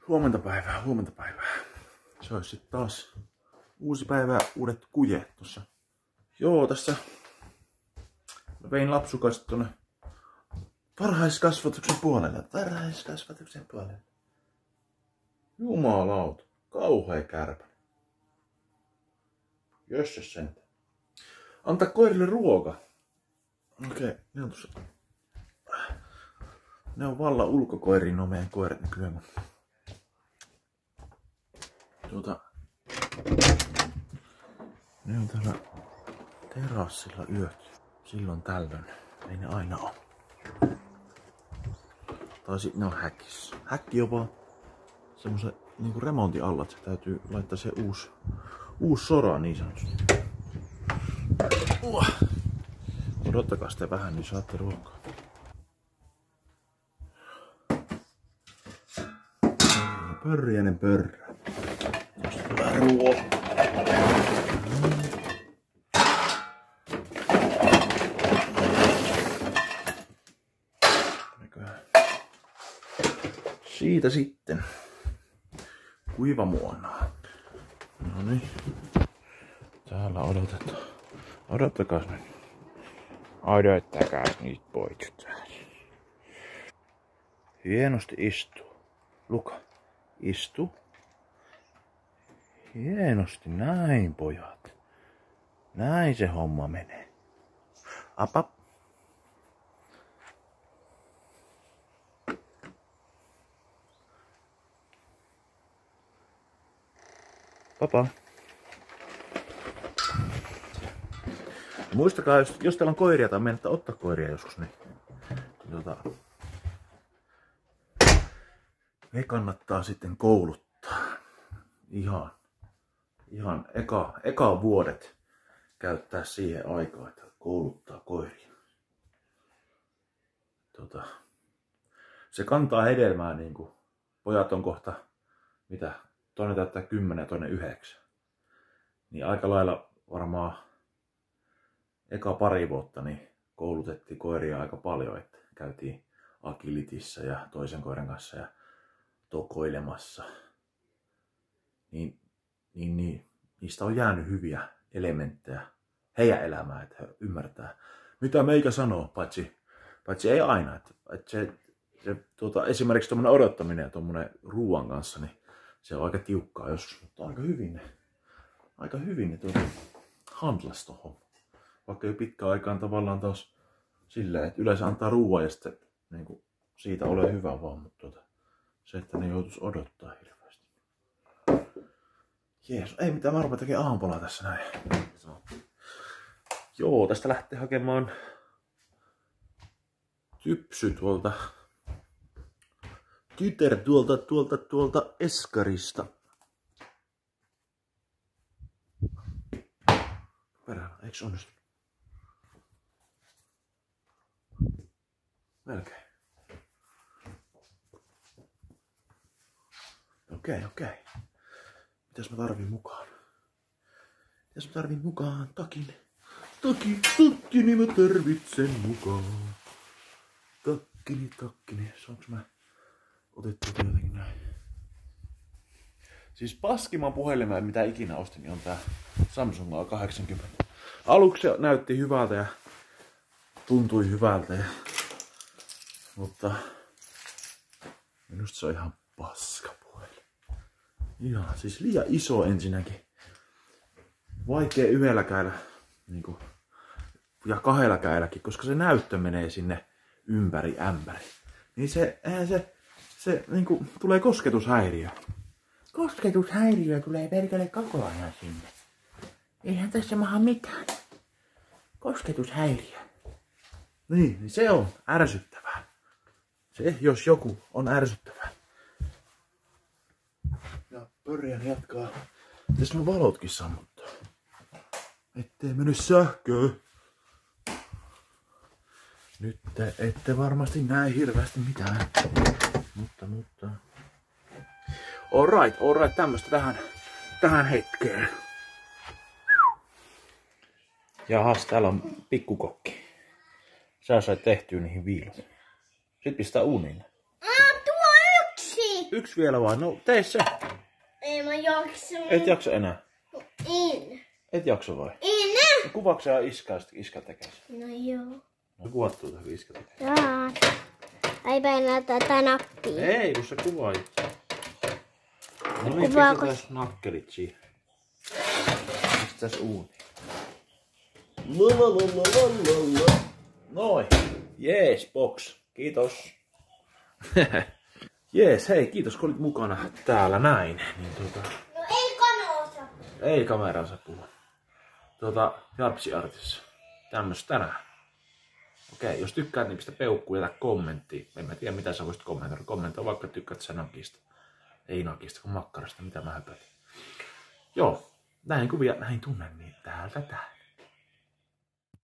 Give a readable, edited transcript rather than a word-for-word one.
Huomenta päivää, huomenta päivää. Se olisi sitten taas uusi päivä, uudet kujet tossa. Joo, tässä mä vein lapsukaiset tonne varhaiskasvatuksen puolelle. Jumalauta, kauhea kärpä. Jösses sen. Antaa koirille ruoka. Okei, ne on tossa. Ne on vallan ulkokoiriin no meidän koirat nykyään. Ne on täällä terassilla yöt. Silloin tällöin. Ei ne aina oo. Tai sit ne on häkissä. Häkki jopa semmosen niinku remontin alla, että täytyy laittaa se uusi sora niin sanotusti. Odottakaa sitä vähän, niin saatte ruokaa. Pörjänen pörrä. Josta tulee ruokaa. Siitä sitten kuivamuonaa. No niin. Täällä odotetaan. Odottakaas nyt. Odottakaas niitä pojat. Hienosti istuu. Luka, istu. Hienosti, näin pojat. Näin se homma menee. Apap. Papa. Muistakaa, jos teillä on koiria tai menette ottaa koiria joskus, niin ne kannattaa sitten kouluttaa. Ihan eka vuodet käyttää siihen aikaa, että kouluttaa koiria. Se kantaa hedelmää, niin kuin pojat on kohta, mitä, toinen täyttää 10 ja toinen 9. Niin aika lailla varmaan eka pari vuotta niin koulutettiin koiria aika paljon, että käytiin agilitissa ja toisen koiran kanssa ja tokoilemassa. Niin, niistä on jäänyt hyviä elementtejä heidän elämään, että he ymmärtää, mitä meikä sanoo, paitsi ei aina. Että esimerkiksi tuommoinen odottaminen ja tuommoinen ruoan kanssa, niin se on aika tiukkaa joskus, mutta aika hyvin ne handlas tohon. Vaikka jo pitkään aikaan tavallaan taas silleen, että yleensä antaa ruoan ja sitten niin siitä ole hyvä vaan, mutta se, että ne joutuisi odottaa hirveästi. Jeesus, ei mitään, mä rupean tekemään aamupalaa tässä näin. Joo, tästä lähtee hakemaan Typsy tuolta, tytär tuolta Eskarista. Perhana, eiks onnistu? Melkein. Okei. Mitäs mä tarvin mukaan? Takin, niin mä tarvitsen mukaan. Takkini. Saanko mä otettua jotenkin näin? Siis paskimman puhelimen, mitä ikinä ostin, niin on tää Samsung A80. Aluksi se näytti hyvältä ja tuntui hyvältä. Mutta minusta se on ihan paskapuhelin. Ihan, siis liian iso ensinnäkin. Vaikea yhdellä kädellä niinku, ja kahdella kädelläkin, koska se näyttö menee sinne ympäri ämpäri. Niin se niinku, tulee kosketushäiriö. Kosketushäiriö tulee perkele koko ajan sinne. Eihän tässä maha mitään. Kosketushäiriö. Niin se on ärsyttävää. Se, jos joku, on ärsyttävää. Ja Pörjän jatkaa. Tässä on valotkin sammuttaa. Ettei mene sähköä. Nyt te ette varmasti näe hirveästi mitään. Mutta. Alright, tämmöstä tähän hetkeen. Jahas, täällä on pikkukokki. Sä sait tehtyä niihin viilut. Sitten pistää uuniin. Tuo yksi! Yksi vielä vaan. No tee se. Ei mä jaksa. Et jaksa enää. En. Et jaksa vai? En. No, kuvaatko sä iskaa, sit iskä tekee sen? No joo. No kuvaat tuota, kun iskä tekee. Jaa. Ei painaa tätä nappia. Ei, kun sä kuvaat. No niin, Kuvaako? pistetään nakkelit siihen. Pistetään uuni. Noin. Jees, box. Kiitos. Jees, hei, kiitos kun olit mukana täällä näin. Niin, No ei kanoosa. ei kameransa puhu. Jarpsi Artissa. Tämmöstä tänään. Okei, jos tykkäät, niin pistä peukkuun, jätä kommentti. En mä tiedä, mitä sä voisit kommentoida. Kommentoi vaikka tykkäät sä nakista. Ei nakista, kun makkarasta. Mitä mä höpötin. Joo, näin kuvia, näin tunnen, niin täältä tää.